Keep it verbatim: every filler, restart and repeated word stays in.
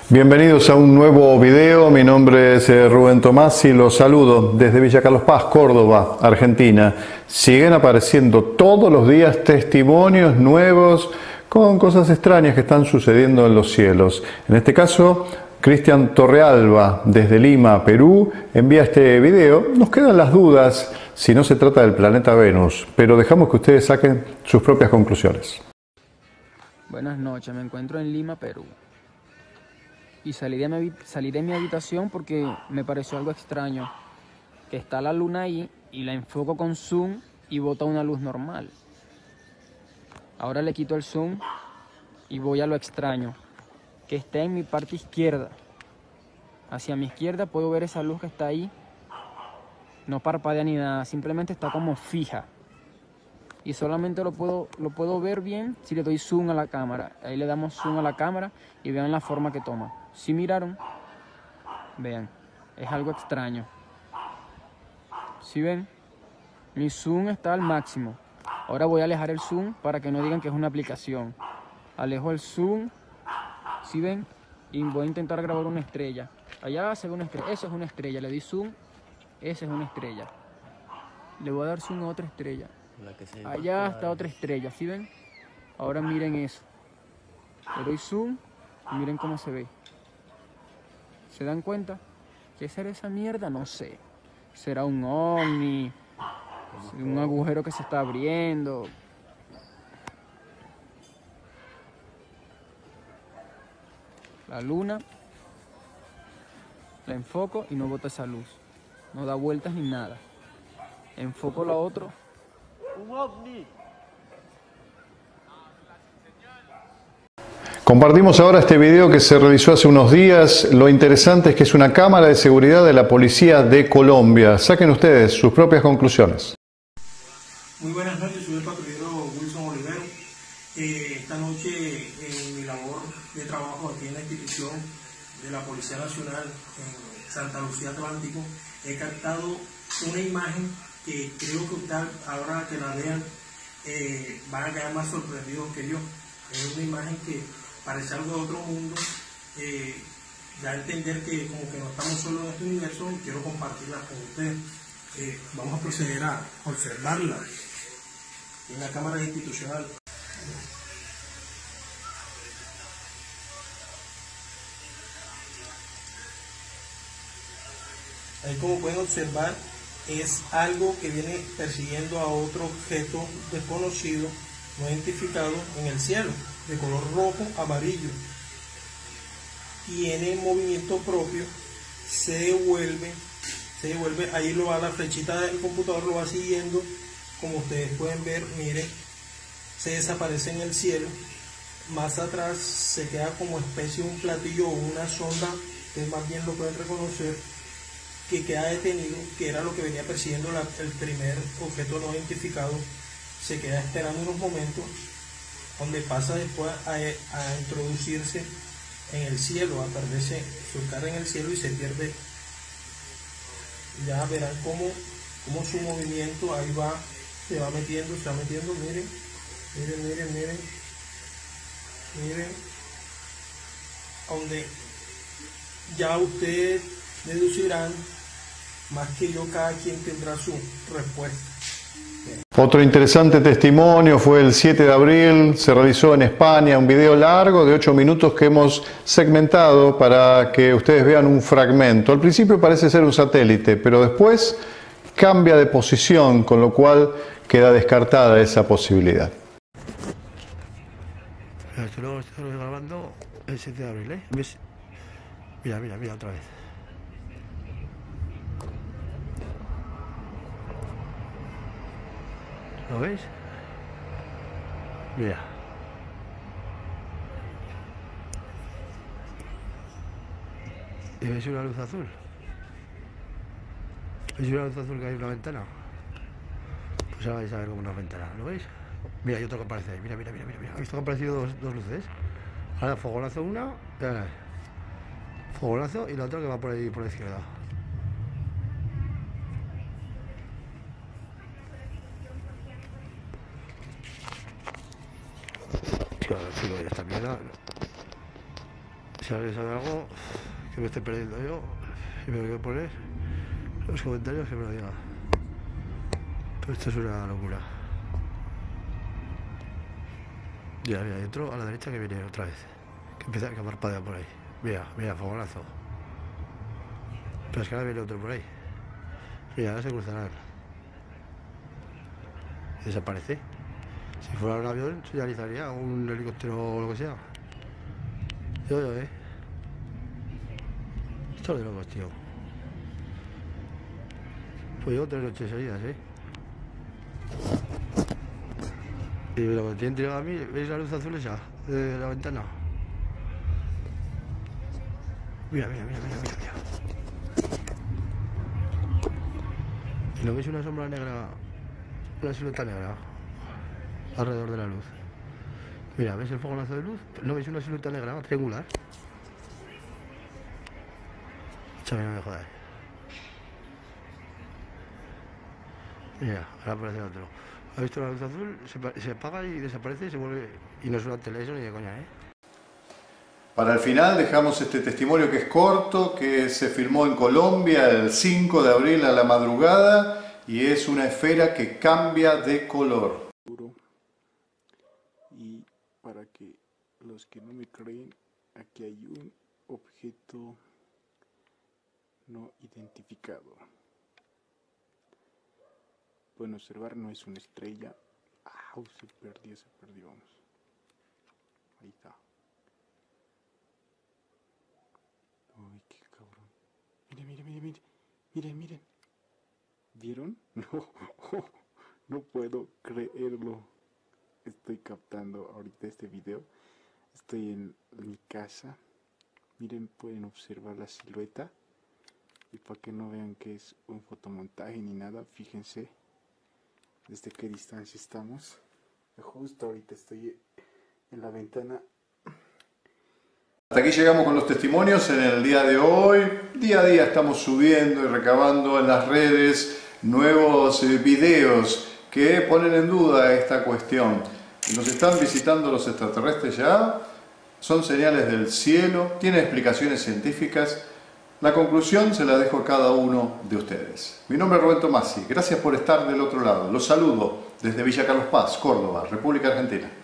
Bienvenidos a un nuevo video. Mi nombre es eh, Rubén Tomás y los saludo desde Villa Carlos Paz, Córdoba, Argentina. Siguen apareciendo todos los días testimonios nuevos con cosas extrañas que están sucediendo en los cielos. En este caso, Cristian Torrealba, desde Lima, Perú, envía este video. Nos quedan las dudas si no se trata del planeta Venus, pero dejamos que ustedes saquen sus propias conclusiones. Buenas noches, me encuentro en Lima, Perú. Y salí de, mi, salí de mi habitación porque me pareció algo extraño. Que está la luna ahí y la enfoco con zoom y bota una luz normal. Ahora le quito el zoom y voy a lo extraño. Que está en mi parte izquierda. Hacia mi izquierda puedo ver esa luz que está ahí. No parpadea ni nada, simplemente está como fija. Y solamente lo puedo, lo puedo ver bien si le doy zoom a la cámara. Ahí le damos zoom a la cámara y vean la forma que toma. Si miraron, vean, es algo extraño. Si ven, mi zoom está al máximo. Ahora voy a alejar el zoom para que no digan que es una aplicación. Alejo el zoom, si ven, y voy a intentar grabar una estrella. Allá se ve una estrella, eso es una estrella. Le di zoom, esa es una estrella. Le voy a dar zoom a otra estrella. Allá está otra estrella, ¿sí ven? Ahora miren eso. Le doy zoom y miren cómo se ve. ¿Se dan cuenta? ¿Qué será esa mierda? No sé. ¿Será un ovni? ¿Un agujero que se está abriendo? La luna. La enfoco y no bota esa luz. No da vueltas ni nada. Enfoco la otra. Un ovni. Compartimos ahora este video que se realizó hace unos días. Lo interesante es que es una cámara de seguridad de la policía de Colombia. Saquen ustedes sus propias conclusiones. Muy buenas noches, soy el patrullero Wilson Olivero. Eh, esta noche en mi labor de trabajo aquí en la institución de la Policía Nacional en Santa Lucía Atlántico, he captado una imagen que creo que usted, ahora que la vean, eh, van a quedar más sorprendidos que yo. Es una imagen que parece algo de otro mundo, eh, ya entender que como que no estamos solos en este universo, y quiero compartirla con ustedes. Eh, vamos a proceder a observarla en la cámara institucional. Ahí, como pueden observar, es algo que viene persiguiendo a otro objeto desconocido, no identificado, en el cielo, de color rojo, amarillo. Tiene movimiento propio, se devuelve, se devuelve, ahí lo va, la flechita del computador lo va siguiendo, como ustedes pueden ver, miren, se desaparece en el cielo. Más atrás se queda como especie de un platillo o una sonda, ustedes más bien lo pueden reconocer, que queda detenido, que era lo que venía persiguiendo la, el primer objeto no identificado. Se queda esperando unos momentos, donde pasa después a, a introducirse en el cielo, a perderse, surcar en el cielo y se pierde. Ya verán cómo, cómo su movimiento ahí va, se va metiendo, se va metiendo, miren, miren, miren, miren, miren, donde ya ustedes deducirán, más que yo, cada quien tendrá su respuesta. Otro interesante testimonio fue el siete de abril, se realizó en España un video largo de ocho minutos que hemos segmentado para que ustedes vean un fragmento. Al principio parece ser un satélite, pero después cambia de posición, con lo cual queda descartada esa posibilidad. Esto lo estoy grabando el siete de abril, ¿eh? ¿Ves? Mira, mira, mira otra vez. ¿Lo veis? Mira. ¿Y veis una luz azul? ¿Veis una luz azul que hay en una ventana? Pues ahora vais a ver como una ventana, ¿lo veis? Mira, hay otro que aparece ahí, mira, mira, mira, mira. ¿Habéis visto que han aparecido dos, dos luces? Ahora fogonazo una, mira, fogonazo y la otra que va por ahí por la izquierda. Tío, tío, esta mierda. Si alguien sabe algo que me esté perdiendo yo y me lo quiero poner en los comentarios, que me lo diga. Pero esto es una locura. Mira, mira, hay otro a la derecha que viene otra vez. Que empieza a parpadear por ahí. Mira, mira, fogonazo. Pero es que ahora viene otro por ahí. Mira, ahora se cruzarán. Y desaparece. Si fuera un avión, señalizaría, un helicóptero o lo que sea. Yo, yo, eh. Esto es de locos, tío. Pues llevo tres noches seguidas, eh. Y lo que tienen tirado a mí, ¿veis la luz azul esa? De la ventana. Mira, mira, mira, mira, mira, mira. ¿Y no veis una sombra negra? Una silueta negra alrededor de la luz. Mira, ¿ves el fogonazo de luz? ¿No veis una silueta negra triangular? Chaval, no me jodas. Mira, ahora aparece otro. ¿Has visto la luz azul? Se, se apaga y desaparece y se vuelve. Y no es una tele, eso ni de coña, ¿eh? Para el final dejamos este testimonio que es corto, que se filmó en Colombia el cinco de abril a la madrugada y es una esfera que cambia de color. Y para que los que no me creen, aquí hay un objeto no identificado. Pueden observar, no es una estrella. ¡Au! Se perdió, se perdió, vamos. Ahí está. Ay, qué cabrón. Miren, miren, miren, miren. Miren, miren. ¿Vieron? No, no puedo creerlo. Estoy captando ahorita este video. Estoy en mi casa. Miren, pueden observar la silueta. Y para que no vean que es un fotomontaje ni nada, fíjense desde qué distancia estamos. Justo ahorita estoy en la ventana. Hasta aquí llegamos con los testimonios en el día de hoy. Día a día estamos subiendo y recabando en las redes nuevos eh, videos que ponen en duda esta cuestión. Nos están visitando los extraterrestres ya, son señales del cielo, tienen explicaciones científicas. La conclusión se la dejo a cada uno de ustedes. Mi nombre es Rubén Tomasi, gracias por estar del otro lado. Los saludo desde Villa Carlos Paz, Córdoba, República Argentina.